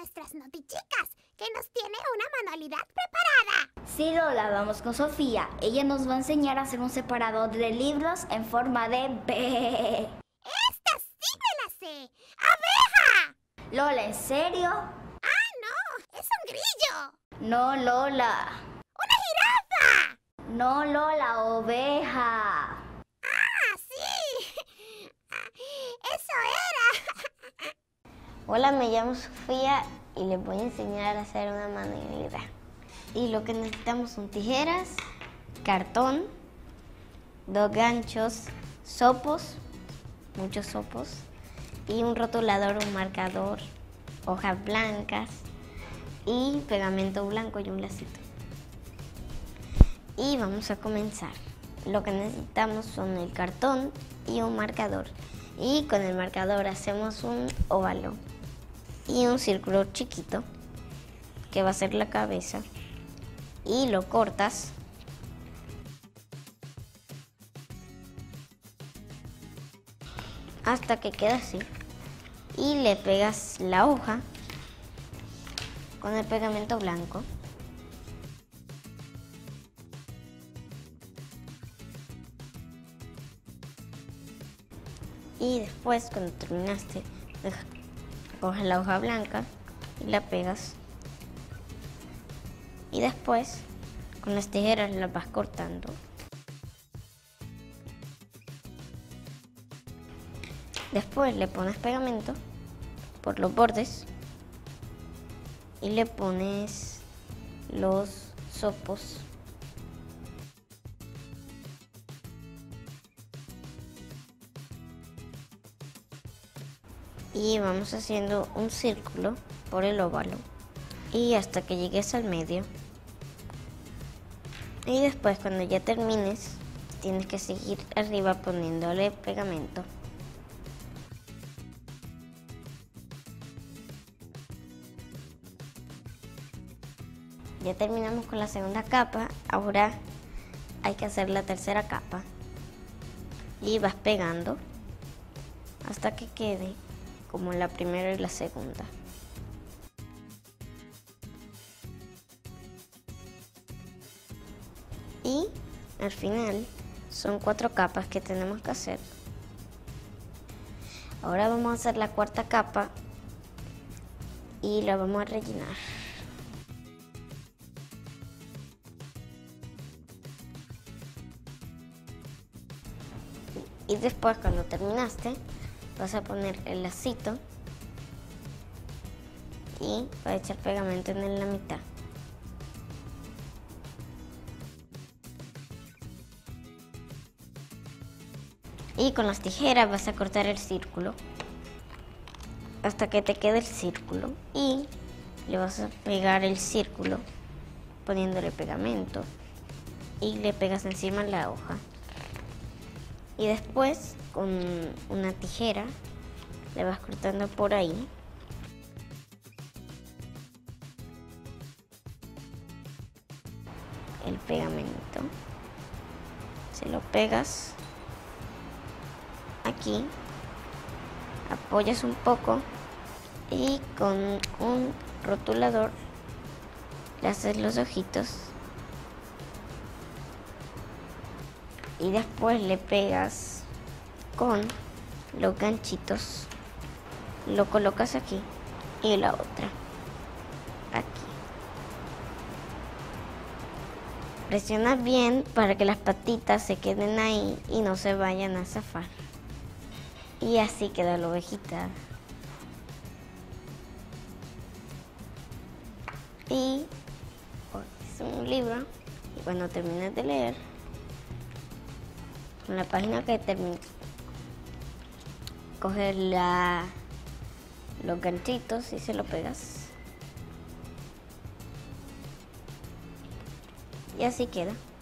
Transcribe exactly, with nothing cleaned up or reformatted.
nuestras notichicas, que nos tiene una manualidad preparada. Sí, Lola, vamos con Sofía. Ella nos va a enseñar a hacer un separador de libros en forma de B. ¡Esta sí me la sé! ¡Abeja! Lola, ¿en serio? ¡Ah, no! ¡Es un grillo! No, Lola. ¡Una jirafa! No, Lola, oveja. ¡Ah, sí! ¡Eso era! Hola, me llamo Sofía y les voy a enseñar a hacer una manualidad. Y lo que necesitamos son tijeras, cartón, dos ganchos, sopos, muchos sopos, y un rotulador, un marcador, hojas blancas y pegamento blanco y un lacito. Y vamos a comenzar. Lo que necesitamos son el cartón y un marcador. Y con el marcador hacemos un óvalo y un círculo chiquito que va a ser la cabeza y lo cortas hasta que quede así y le pegas la hoja con el pegamento blanco y después cuando terminaste coges la hoja blanca y la pegas y después con las tijeras las vas cortando. Después le pones pegamento por los bordes y le pones los sopos. Y vamos haciendo un círculo por el óvalo y hasta que llegues al medio. Y después cuando ya termines tienes que seguir arriba poniéndole pegamento. Ya terminamos con la segunda capa, ahora hay que hacer la tercera capa y vas pegando hasta que quede como la primera y la segunda. Y al final son cuatro capas que tenemos que hacer. Ahora vamos a hacer la cuarta capa y la vamos a rellenar. Y después cuando terminaste vas a poner el lacito y vas a echar pegamento en la mitad. Y con las tijeras vas a cortar el círculo hasta que te quede el círculo y le vas a pegar el círculo poniéndole pegamento y le pegas encima la hoja. Y después con una tijera le vas cortando por ahí. El pegamento. Se lo pegas aquí, apoyas un poco y con un rotulador le haces los ojitos. Y después le pegas con los ganchitos, lo colocas aquí y la otra aquí. Presionas bien para que las patitas se queden ahí y no se vayan a zafar. Y así queda la ovejita. Y es un libro y cuando termines de leer, en la página que termine, coges la, los ganchitos y se lo pegas. Y así queda.